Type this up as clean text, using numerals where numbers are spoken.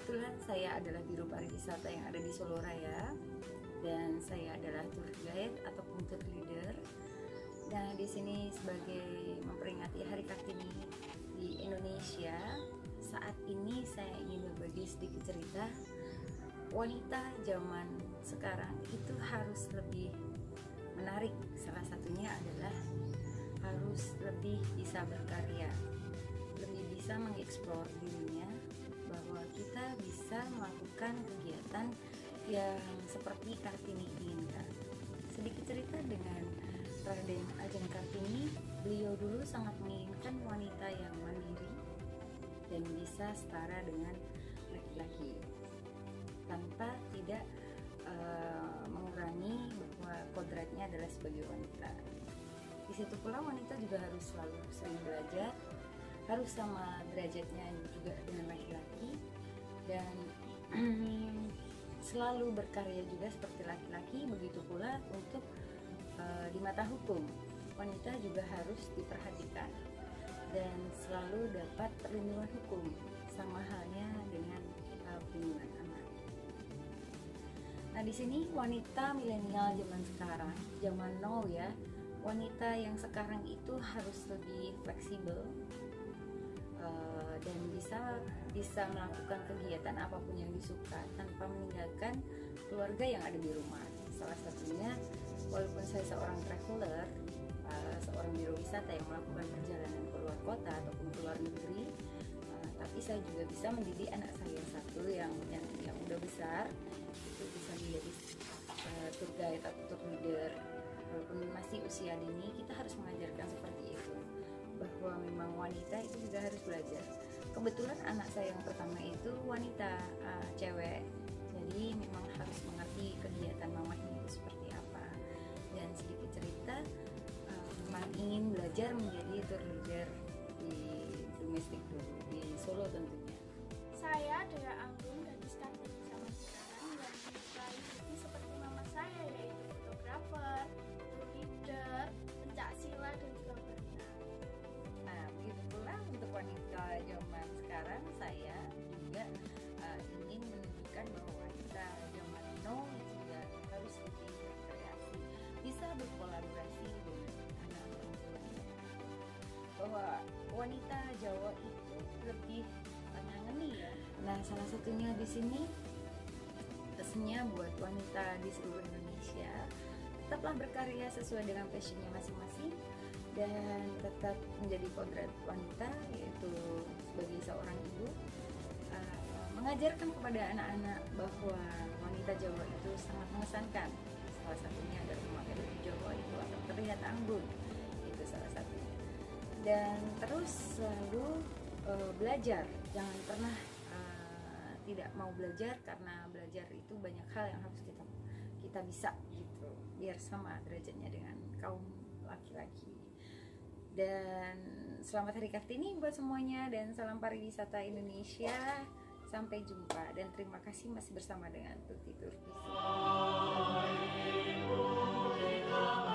Kebetulan saya adalah Biro Pariwisata yang ada di Solo Raya, dan saya adalah tour guide ataupun tour leader. Nah, di sini sebagai memperingati Hari Kartini di Indonesia, saat ini saya ingin berbagi sedikit cerita. Wanita zaman sekarang itu harus lebih menarik. Salah satunya adalah harus lebih bisa berkarya, lebih bisa mengeksplor dirinya, bahwa kita bisa melakukan kegiatan yang seperti Kartini inginkan. Sedikit cerita dengan Raden Ajeng Kartini, beliau dulu sangat menginginkan wanita yang mandiri dan bisa setara dengan laki-laki, tanpa tidak mengurangi bahwa kodratnya adalah sebagai wanita. Di situ pula wanita juga harus selalu sering belajar, harus sama derajatnya juga dengan laki-laki, dan selalu berkarya juga seperti laki-laki. Begitu pula untuk di mata hukum, wanita juga harus diperhatikan dan selalu dapat perlindungan hukum, sama halnya dengan perlindungan anak. Nah, di sini wanita milenial zaman sekarang, zaman now ya, wanita yang sekarang itu harus lebih fleksibel dan bisa melakukan kegiatan apapun yang disuka tanpa meninggalkan keluarga yang ada di rumah. Salah satunya, walaupun saya seorang traveler, seorang biro wisata yang melakukan perjalanan ke luar kota ataupun ke luar negeri, tapi saya juga bisa mendidik anak saya satu yang udah besar, itu bisa menjadi tour guide atau tour leader. Walaupun masih usia dini, kita harus mengajarkan seperti itu, bahwa memang wanita itu juga harus belajar. Kebetulan anak saya yang pertama itu wanita, cewek, jadi memang harus mengerti kegiatan mamanya itu seperti apa. Dan sedikit cerita, memang ingin belajar menjadi tour leader di domestik dulu, di Solo tentunya. Saya Dea Anggun, gadis Kartini zaman sekarang, yang menyukai hobi seperti mama saya, yaitu fotografer, tour leader, pencak silat, dan juga berenang. Nah, begitu pula untuk wanita zaman sekarang, saya juga ingin menunjukkan bahwa wanita zaman now juga harus lebih berkreasi, bisa berkolaborasi dengan anak orang tuanya, bahwa wanita Jawa itu lebih ngangeni ya. Nah, salah satunya di sini pesannya buat wanita di seluruh Indonesia, tetaplah berkarya sesuai dengan passionnya masing-masing, dan tetap menjadi kodrat wanita, yaitu sebagai seorang ibu, mengajarkan kepada anak-anak bahwa wanita Jawa itu sangat mengesankan. Salah satunya adalah memakai baju Jawa itu akan terlihat anggun, itu salah satunya. Dan terus selalu belajar, jangan pernah tidak mau belajar, karena belajar itu banyak hal yang harus kita bisa gitu, biar sama derajatnya dengan kaum laki-laki. Dan selamat Hari Kartini buat semuanya, dan salam pariwisata Indonesia. Sampai jumpa, dan terima kasih masih bersama dengan Tuti Turkis.